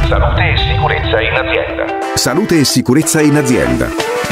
Salute e sicurezza in azienda. Salute e sicurezza in azienda.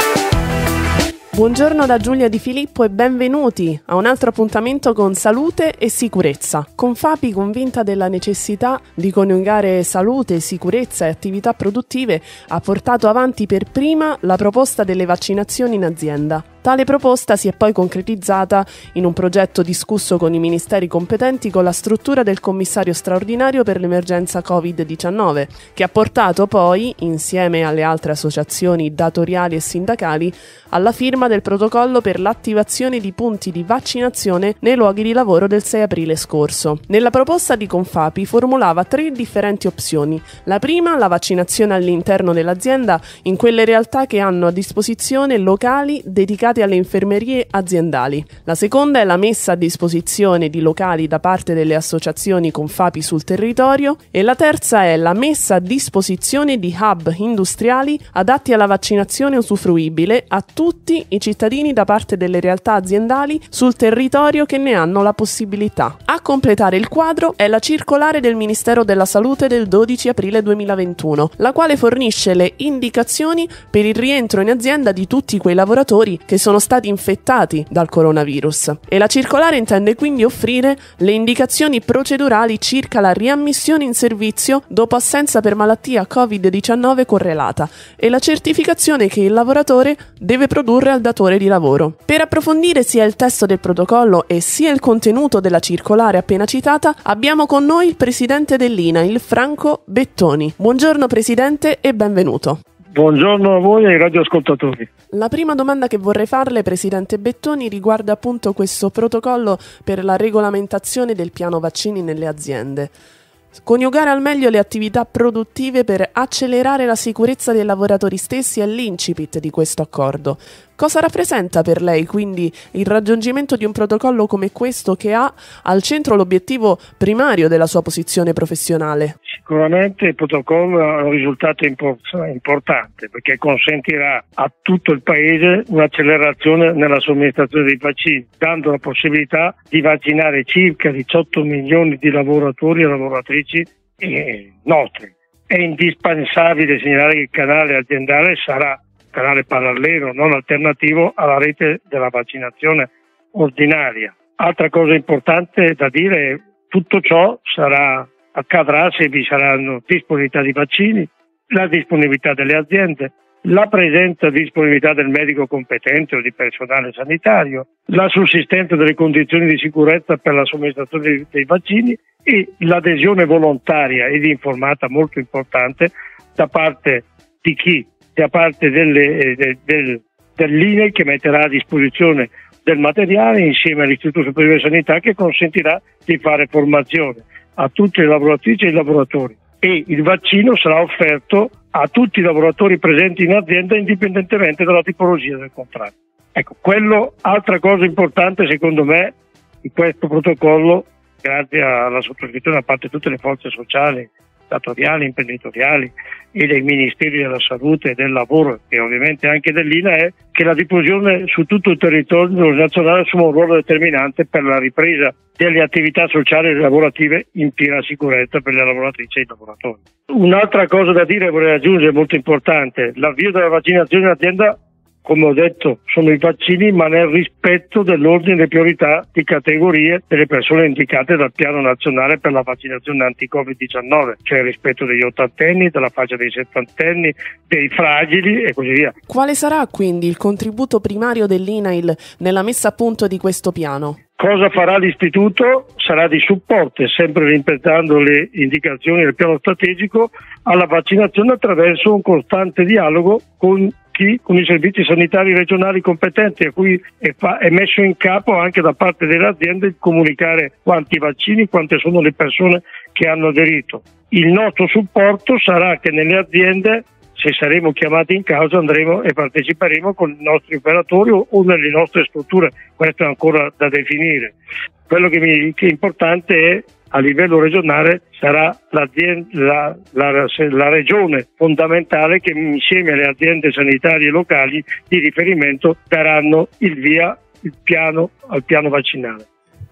Buongiorno da Giulia Di Filippo e benvenuti a un altro appuntamento con Salute e Sicurezza. Confapi, convinta della necessità di coniugare salute, sicurezza e attività produttive, ha portato avanti per prima la proposta delle vaccinazioni in azienda. Tale proposta si è poi concretizzata in un progetto discusso con i ministeri competenti con la struttura del commissario straordinario per l'emergenza Covid-19, che ha portato poi, insieme alle altre associazioni datoriali e sindacali, alla firma del protocollo per l'attivazione di punti di vaccinazione nei luoghi di lavoro del 6 aprile scorso. Nella proposta di Confapi formulava 3 differenti opzioni. La prima, la vaccinazione all'interno dell'azienda in quelle realtà che hanno a disposizione locali dedicati alle infermerie aziendali. La seconda è la messa a disposizione di locali da parte delle associazioni Confapi sul territorio e la terza è la messa a disposizione di hub industriali adatti alla vaccinazione usufruibile a tutti i cittadini da parte delle realtà aziendali sul territorio che ne hanno la possibilità. A completare il quadro è la circolare del Ministero della Salute del 12 aprile 2021, la quale fornisce le indicazioni per il rientro in azienda di tutti quei lavoratori che sono stati infettati dal coronavirus. E la circolare intende quindi offrire le indicazioni procedurali circa la riammissione in servizio dopo assenza per malattia Covid-19 correlata e la certificazione che il lavoratore deve produrre al datore di lavoro. Per approfondire sia il testo del protocollo e sia il contenuto della circolare appena citata, abbiamo con noi il presidente dell'INAIL, Franco Bettoni. Buongiorno presidente e benvenuto. Buongiorno a voi e ai radioascoltatori. La prima domanda che vorrei farle, presidente Bettoni, riguarda appunto questo protocollo per la regolamentazione del piano vaccini nelle aziende. Coniugare al meglio le attività produttive per accelerare la sicurezza dei lavoratori stessi è l'incipit di questo accordo. Cosa rappresenta per lei quindi il raggiungimento di un protocollo come questo che ha al centro l'obiettivo primario della sua posizione professionale? Sicuramente il protocollo è un risultato importante perché consentirà a tutto il Paese un'accelerazione nella somministrazione dei vaccini, dando la possibilità di vaccinare circa 18 milioni di lavoratori e lavoratrici nostri. È indispensabile segnalare che il canale aziendale sarà canale parallelo, non alternativo alla rete della vaccinazione ordinaria. Altra cosa importante da dire è che tutto ciò accadrà se vi saranno disponibilità di vaccini, la disponibilità delle aziende, la presenza e disponibilità del medico competente o di personale sanitario, la sussistenza delle condizioni di sicurezza per la somministrazione dei vaccini e l'adesione volontaria ed informata, molto importante, da parte di chi? Da parte dell'INAIL che metterà a disposizione del materiale insieme all'Istituto Superiore di Sanità che consentirà di fare formazione a tutte le lavoratrici e i lavoratori e il vaccino sarà offerto a tutti i lavoratori presenti in azienda indipendentemente dalla tipologia del contratto. Ecco, altra cosa importante secondo me di questo protocollo, grazie alla sottoscrizione da parte di tutte le forze sociali, datoriali, imprenditoriali e dei ministeri della salute e del lavoro e ovviamente anche dell'INA, è che la diffusione su tutto il territorio nazionale assume un ruolo determinante per la ripresa delle attività sociali e lavorative in piena sicurezza per le lavoratrici e i lavoratori. Un'altra cosa da dire, vorrei aggiungere, molto importante: l'avvio della vaccinazione in azienda, come ho detto, sono i vaccini, ma nel rispetto dell'ordine di priorità di categorie delle persone indicate dal Piano Nazionale per la Vaccinazione Anti-Covid-19, cioè il rispetto degli ottantenni, della fascia dei settantenni, dei fragili e così via. Quale sarà quindi il contributo primario dell'INAIL nella messa a punto di questo piano? Cosa farà l'Istituto? Sarà di supporto, sempre rispettando le indicazioni del piano strategico, alla vaccinazione attraverso un costante dialogo con i servizi sanitari regionali competenti, a cui è messo in capo anche da parte delle aziende il comunicare quanti vaccini, quante sono le persone che hanno aderito. Il nostro supporto sarà che nelle aziende, se saremo chiamati in causa, andremo e parteciperemo con i nostri operatori o nelle nostre strutture. Questo è ancora da definire. Quello che è importante è, a livello regionale, sarà la regione fondamentale che insieme alle aziende sanitarie locali di riferimento daranno il via al piano vaccinale.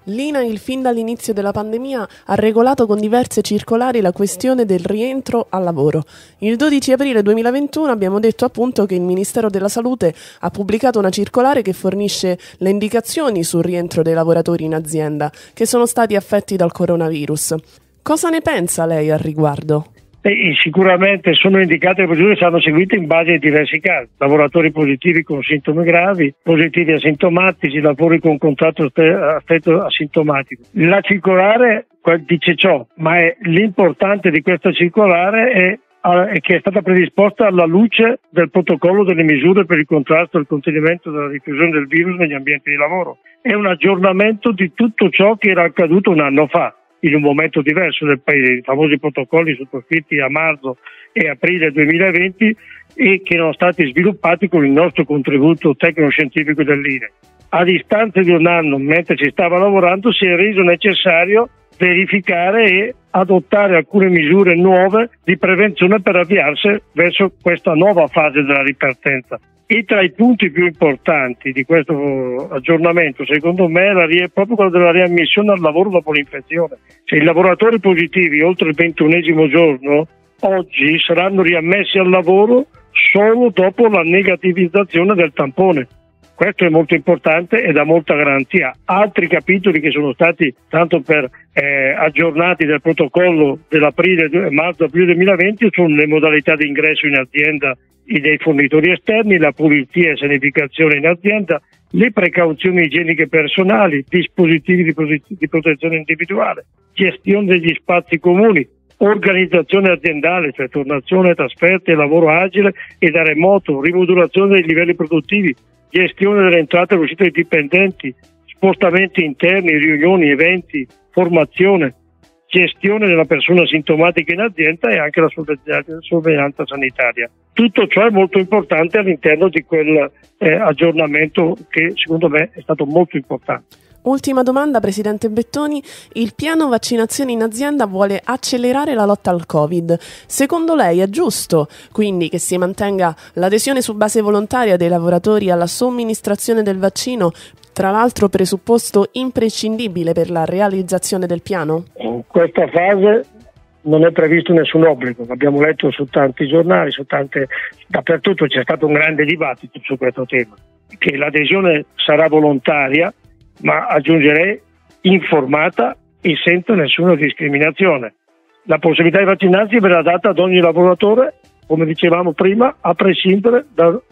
L'INAIL fin dall'inizio della pandemia ha regolato con diverse circolari la questione del rientro al lavoro. Il 12 aprile 2021 abbiamo detto appunto che il Ministero della Salute ha pubblicato una circolare che fornisce le indicazioni sul rientro dei lavoratori in azienda che sono stati affetti dal coronavirus. Cosa ne pensa lei al riguardo? Sicuramente sono indicate le procedure che saranno seguite in base ai diversi casi: lavoratori positivi con sintomi gravi, positivi asintomatici, lavori con contratto stretto asintomatico. La circolare dice ciò, ma l'importante di questa circolare è che è stata predisposta alla luce del protocollo delle misure per il contrasto e il contenimento della diffusione del virus negli ambienti di lavoro. È un aggiornamento di tutto ciò che era accaduto un anno fa, in un momento diverso del paese, i famosi protocolli sottoscritti a marzo e aprile 2020 e che erano stati sviluppati con il nostro contributo tecnico-scientifico dell'INAIL. A distanza di un anno, mentre si stava lavorando, si è reso necessario verificare e adottare alcune misure nuove di prevenzione per avviarsi verso questa nuova fase della ripartenza. E tra i punti più importanti di questo aggiornamento, secondo me, è proprio quello della riammissione al lavoro dopo l'infezione. Se i lavoratori positivi oltre il 21° giorno oggi saranno riammessi al lavoro solo dopo la negativizzazione del tampone. Questo è molto importante e dà molta garanzia. Altri capitoli che sono stati, tanto per aggiornati del protocollo marzo-aprile 2020, sono le modalità di ingresso in azienda dei fornitori esterni, la pulizia e sanificazione in azienda, le precauzioni igieniche personali, dispositivi di protezione individuale, gestione degli spazi comuni, organizzazione aziendale, cioè turnazione, trasferte, lavoro agile e da remoto, rimodulazione dei livelli produttivi, gestione delle entrate e dell'uscita dei dipendenti, spostamenti interni, riunioni, eventi, formazione, gestione della persona sintomatica in azienda e anche la sorveglianza sanitaria. Tutto ciò è molto importante all'interno di quel aggiornamento che secondo me è stato molto importante. Ultima domanda, Presidente Bettoni. Il piano vaccinazioni in azienda vuole accelerare la lotta al Covid. Secondo lei è giusto quindi che si mantenga l'adesione su base volontaria dei lavoratori alla somministrazione del vaccino, tra l'altro presupposto imprescindibile per la realizzazione del piano? In questa fase non è previsto nessun obbligo, l'abbiamo letto su tanti giornali, dappertutto c'è stato un grande dibattito su questo tema, che l'adesione sarà volontaria, ma aggiungerei informata e senza nessuna discriminazione. La possibilità di vaccinarsi verrà data ad ogni lavoratore, come dicevamo prima, a prescindere dalla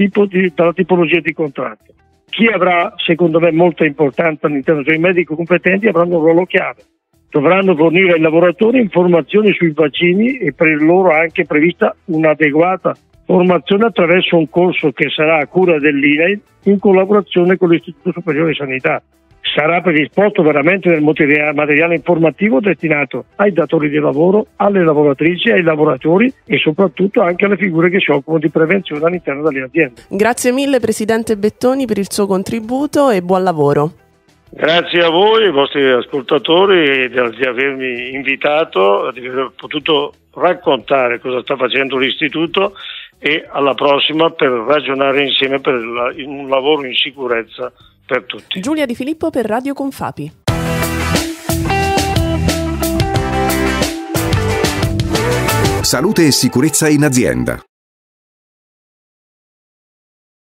tipologia di contratto. Chi avrà, secondo me, molta importanza all'interno dei medici competenti avranno un ruolo chiave. Dovranno fornire ai lavoratori informazioni sui vaccini e per il loro anche prevista un'adeguata formazione attraverso un corso che sarà a cura dell'INAIL in collaborazione con l'Istituto Superiore di Sanità. Sarà predisposto veramente del materiale informativo destinato ai datori di lavoro, alle lavoratrici, ai lavoratori e soprattutto anche alle figure che si occupano di prevenzione all'interno delle aziende. Grazie mille Presidente Bettoni per il suo contributo e buon lavoro. Grazie a voi, ai vostri ascoltatori, di avermi invitato, di aver potuto raccontare cosa sta facendo l'Istituto e alla prossima per ragionare insieme per un lavoro in sicurezza per tutti. Giulia Di Filippo per Radio Confapi. Salute e sicurezza in azienda.